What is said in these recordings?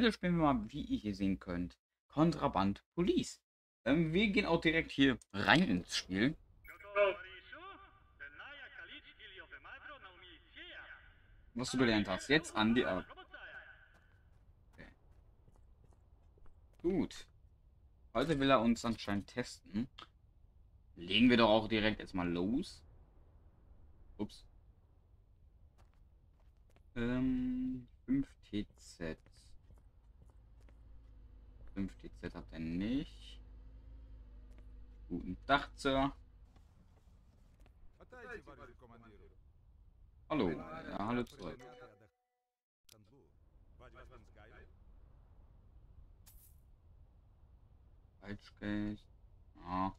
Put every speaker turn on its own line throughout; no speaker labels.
Heute spielen wir mal, wie ihr hier sehen könnt, Kontraband Police. Wir gehen auch direkt hier rein ins Spiel. Was du gelernt hast. Jetzt an die Ab. Okay. Gut. Heute will er uns anscheinend testen. Legen wir doch auch direkt jetzt mal los. Ups. 5 TZ. 5 TZ hat er nicht. Guten Tag, Sir. Hallo. Ja, hallo zurück. Falschgeld. Ja.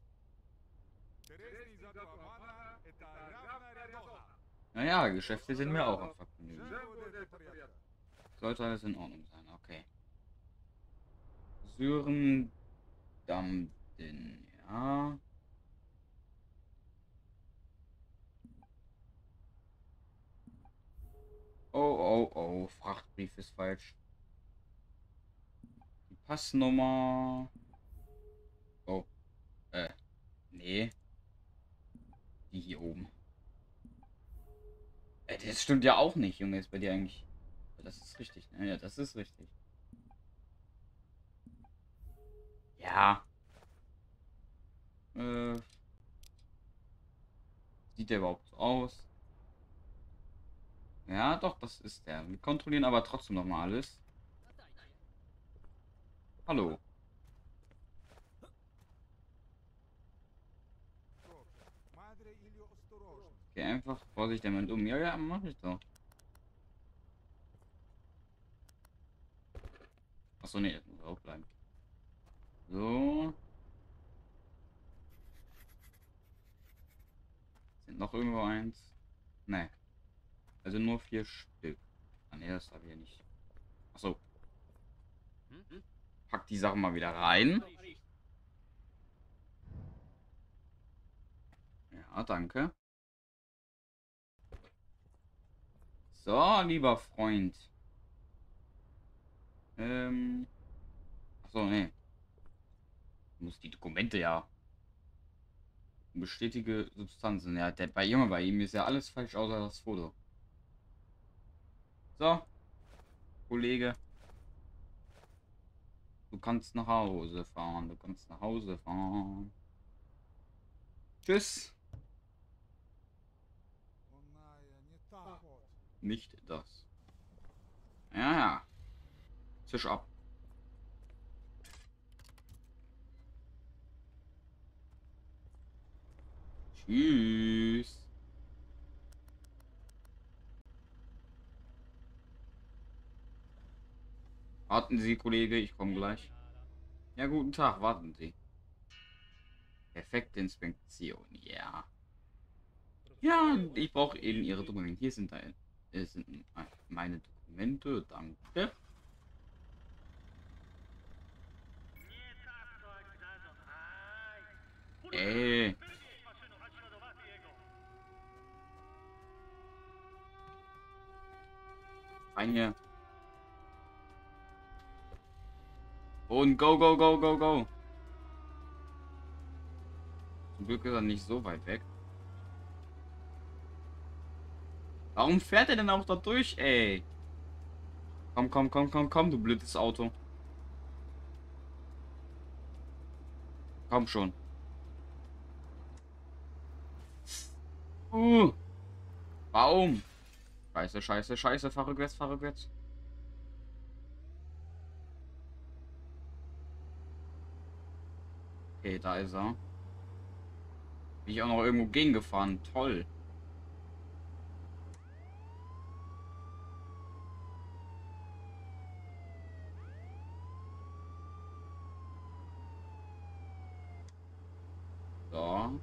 Naja, Geschäfte sind mir auch am Vergnügen. Sollte alles in Ordnung sein, okay. Syren Damden, ja. Oh, oh, oh, Frachtbrief ist falsch. Die Passnummer. Oh, nee. Die hier oben. Das stimmt ja auch nicht, Junge. Ist bei dir eigentlich. Das ist richtig, ne? Ja, das ist richtig. Ja. Äh, sieht der überhaupt so aus? Ja, doch, das ist der. Wir kontrollieren aber trotzdem noch mal alles. Hallo. Okay, einfach Vorsicht damit um. Ja, ja, mach ich doch. Achso, nee, das muss auch bleiben. So. Sind noch irgendwo eins? Ne. Also nur 4 Stück. Ah, ne, das habe ich ja nicht. Achso. Pack die Sachen mal wieder rein. Ja, danke. So, lieber Freund. Achso, ne. Muss die Dokumente ja. Bestätige Substanzen. Ja, der bei ihm ist ja alles falsch außer das Foto. So, Kollege. Du kannst nach Hause fahren. Du kannst nach Hause fahren. Tschüss. Nicht das. Ja, ja. Tisch ab. Tschüss. Warten Sie, Kollege, ich komme gleich. Ja, guten Tag, warten Sie. Perfekte Inspektion, ja. Ja, ich brauche eben Ihre Dokumente. Hier sind, sind meine Dokumente, danke. Ey. Rein hier. Und go, go, go, go, go. Zum Glück ist er nicht so weit weg. Warum fährt er denn auch da durch, ey? Komm, komm, komm, komm, komm, du blödes Auto. Komm schon. Baum. Scheiße, scheiße, scheiße. Fahr rückwärts, fahr rückwärts. Okay, da ist er. Bin ich auch noch irgendwo gegengefahren. Toll. So.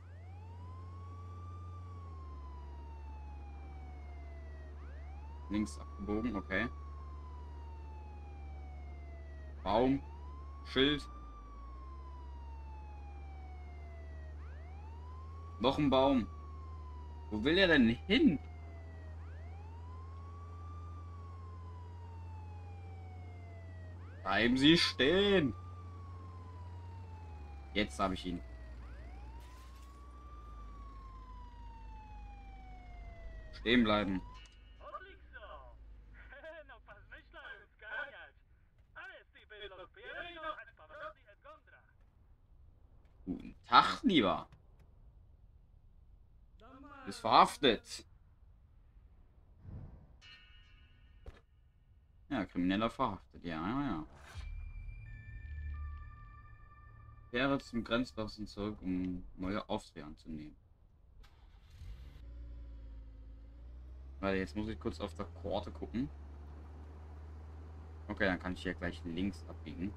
Links abgebogen, okay. Baum. Schild. Noch ein Baum. Wo will er denn hin? Bleiben Sie stehen. Jetzt habe ich ihn. Stehen bleiben. Guten Tag, lieber. Ist verhaftet. Ja, Krimineller verhaftet. Ja, ja, ja. Kehre zum Grenzpassen zurück, um neue Aufträge anzunehmen. Warte, jetzt muss ich kurz auf der Karte gucken. Okay, dann kann ich hier gleich links abbiegen.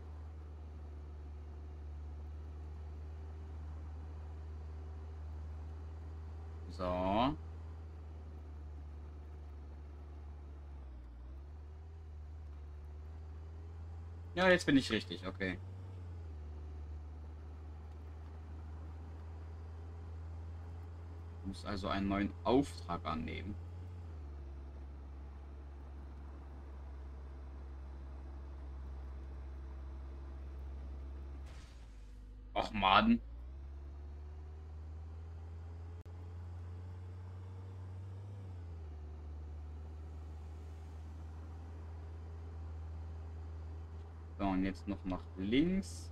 So. Ja, jetzt bin ich richtig, okay. Ich muss also einen neuen Auftrag annehmen. Och, Mann. So, und jetzt noch nach links.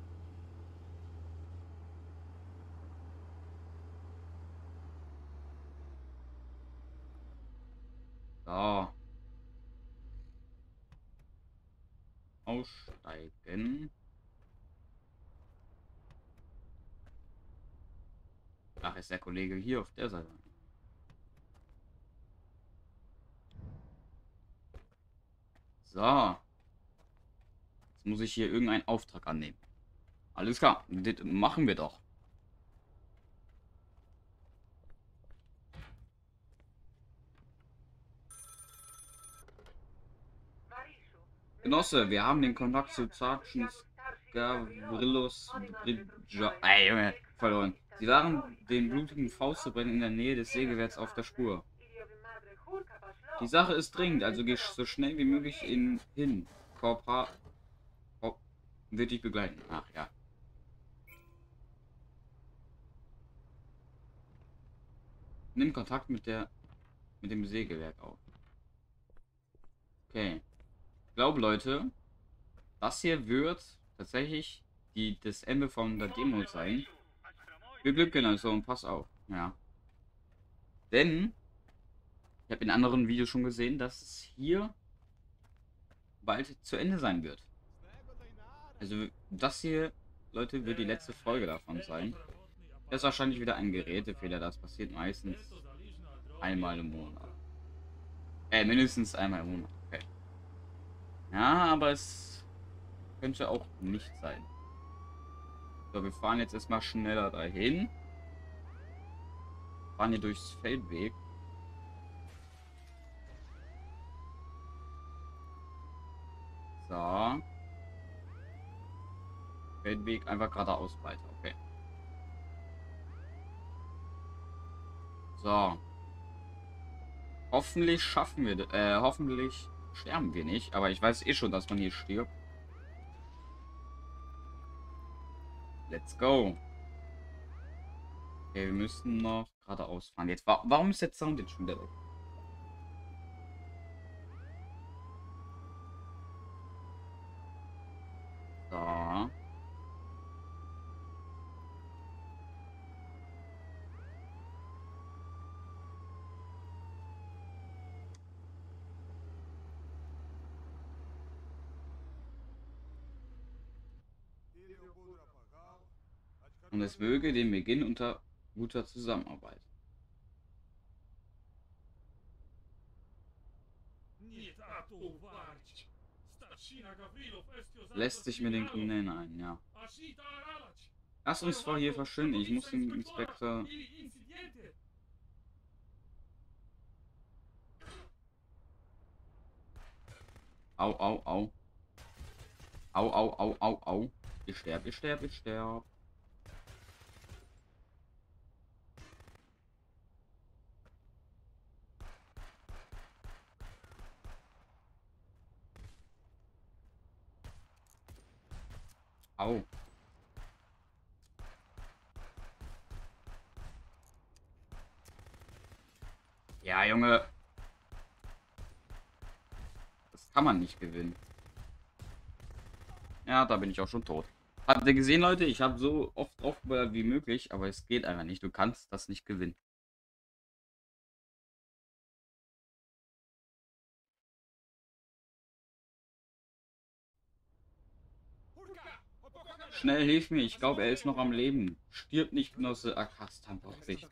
So. Aussteigen. Ach, ist der Kollege hier auf der Seite. So. Jetzt muss ich hier irgendeinen Auftrag annehmen. Alles klar, das machen wir doch. Genosse, wir haben den Kontakt zu Sergeant Gavrilos Ey, Junge, verloren. Sie waren den blutigen Faustzubrennen in der Nähe des Sägewerks auf der Spur. Die Sache ist dringend, also geh so schnell wie möglich hin. Korporal wird dich begleiten. Ach ja. Nimm Kontakt mit dem Sägewerk auf. Okay. Ich glaube, Leute, das hier wird tatsächlich das Ende von der Demo sein. Viel Glück, also, und pass auf. Ja. Denn ich habe in anderen Videos schon gesehen, dass es hier bald zu Ende sein wird. Also das hier, Leute, wird die letzte Folge davon sein. Das ist wahrscheinlich wieder ein Gerätefehler. Das passiert meistens einmal im Monat. Mindestens einmal im Monat. Okay. Ja, aber es könnte auch nicht sein. So, wir fahren jetzt erstmal schneller dahin. Fahren hier durchs Feldweg. So. Feldweg einfach geradeaus weiter. Okay. So. Hoffentlich schaffen wir, hoffentlich sterben wir nicht. Aber ich weiß eh schon, dass man hier stirbt. Let's go. Okay, wir müssen noch geradeaus fahren. Jetzt, warum ist der Sound jetzt schon wieder weg? So. Und es möge den Beginn unter guter Zusammenarbeit. Lässt sich mit den Kriminellen ein, ja. Lass uns vor hier verschwinden. Ich muss den Inspektor... Au, au, au. Au, au, au, au, au. Ich sterb, ich sterb, ich sterb. Au. Ja, Junge. Das kann man nicht gewinnen. Ja, da bin ich auch schon tot. Habt ihr gesehen, Leute? Ich habe so oft draufgeballert wie möglich, aber es geht einfach nicht. Du kannst das nicht gewinnen. Schnell, hilf mir. Ich glaube, er ist noch am Leben. Stirb nicht, Genosse. Akastan braucht dich.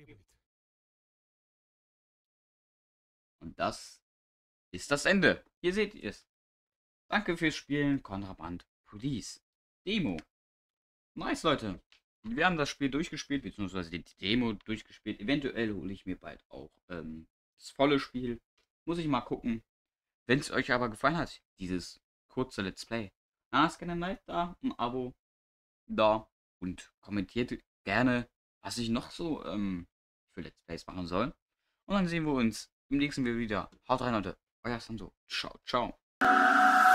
Und das ist das Ende. Hier seht ihr es. Danke fürs Spielen. Kontraband. Police. Demo. Nice, Leute. Wir haben das Spiel durchgespielt, beziehungsweise die Demo durchgespielt. Eventuell hole ich mir bald auch das volle Spiel. Muss ich mal gucken. Wenn es euch aber gefallen hat, dieses kurze Let's Play, lasst gerne ein Like da, ein Abo da und kommentiert gerne, was ich noch so für Let's Plays machen soll. Und dann sehen wir uns im nächsten Video wieder. Haut rein, Leute. Euer Sanso. Ciao, ciao.